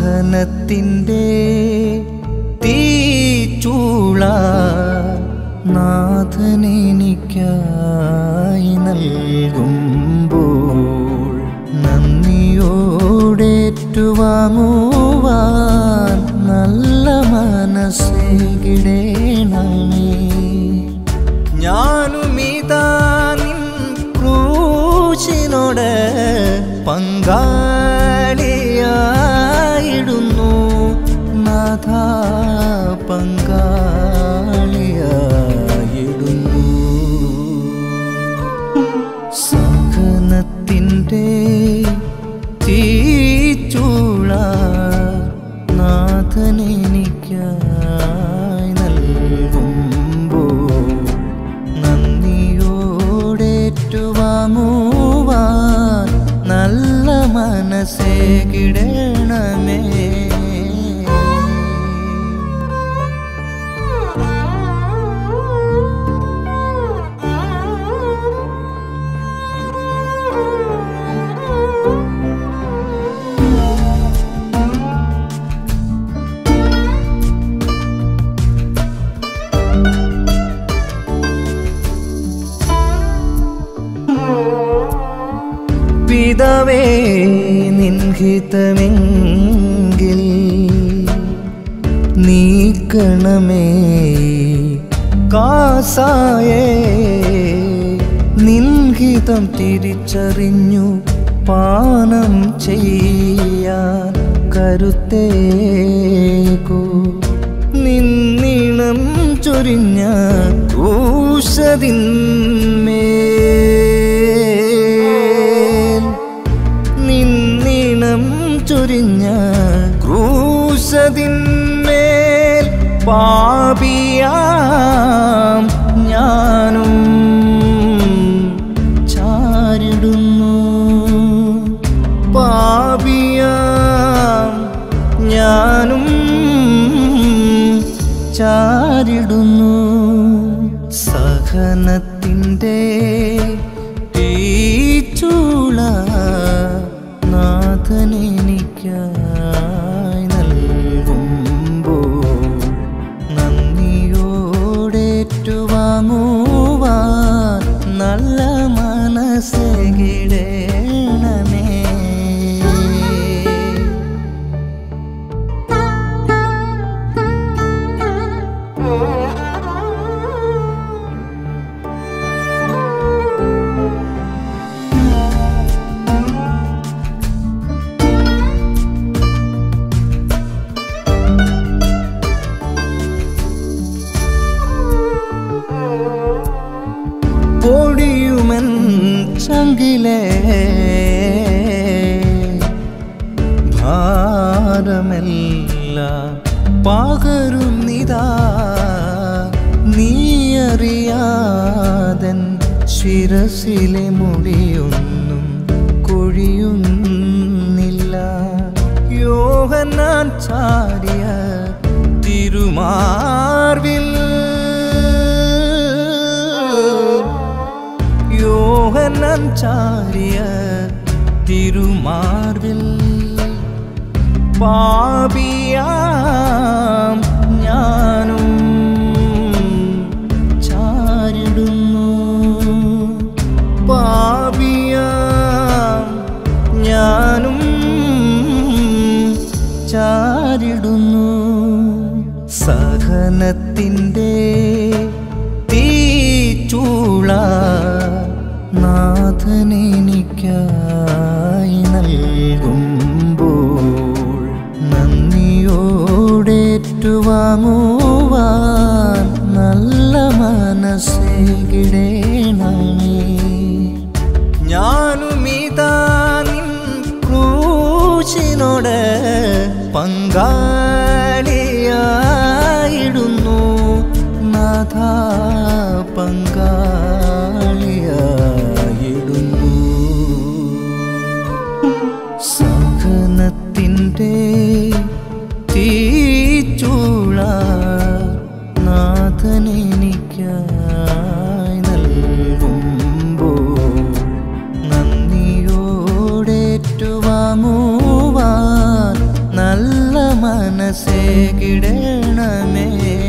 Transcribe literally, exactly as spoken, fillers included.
സഹനത്തിൻ്റെ തീച്ചൂള നാഥനെനിക്കായി നൽകുമ്പോൾ നന്ദിയോടേറ്റുവാങ്ങുവാൻ നല്ല മനസ്സേകിടേണമേ. ഞാനുമിതാ നിൻ ക്രൂശിനോട് പങ്കാളിയായിടുന്നു നാഥാ, പങ്കാളിയായിടുന്നു. സഹനത്തിൻ്റെ തീച്ചൂള നാഥനെനിക്കായി നൽകുമ്പോൾ നന്ദിയോടേറ്റുവാങ്ങുവാൻ നല്ല മനസ്സേകിടണമേ. പിതാവേ നിൻഹിതമെങ്കിൽ നീക്കണമേ കാസായേ. നിൻഹിതം തിരിച്ചറിഞ്ഞു പാനം ചെയ്യാൻ കരുത്തേകൂ. നിന്നിണം ചൊരിഞ്ഞ ക്രൂശതിന്മേൽ നിന്നിണം ചൊരിഞ്ഞ ക്രൂശതിന്മേൽ പാപിയാം ഞാനും ചാരിടുന്നു. പാപിയാം ഞാനും ചാരിടുന്നു. സഹനത്തിൻ്റെ തീച്ചൂള നാഥനെനിക്കായി നൽകുമ്പോൾ നന്ദിയോടേറ്റുവാങ്ങുവാൻ നല്ല മനസ്സേകിടണമേ. പൊടിയുമൻ ചങ്കിലെ ഭാരമെല്ലാം പകരുന്നിതാ. നീയറിയാതൻ ശിരസിലെ മുടിയൊന്നും കൊഴിയുന്നില്ല. യോഹന്നാൻ ചാരിയ തിരുമാർവിൽ യോഹന്നാൻ ചാരിയ തിരുമാർവിൽ പാപിയാം ഞാനും ചാരിടുന്നു. പാപിയാം ഞാനും ചാരിടുന്നു. സഹനത്തിൻ്റെ തീച്ചൂള നാഥനെനിക്കായി നൽകുമ്പോൾ നന്ദിയോടേറ്റുവാങ്ങുവാൻ നല്ല മനസ്സേകിടണമേ. ഞാനുമിതാ നിൻ ക്രൂശിനോട് പങ്കാളിയായിടുന്നു നാഥാ, പങ്കാളിയായിടുന്നു. സഹനത്തിൻ്റെ തീച്ചൂള നാഥനെനിക്കായി നൽകുമ്പോൾ നന്ദിയോടേറ്റുവാങ്ങുവാൻ നല്ല മനസ്സേ കിടണമേ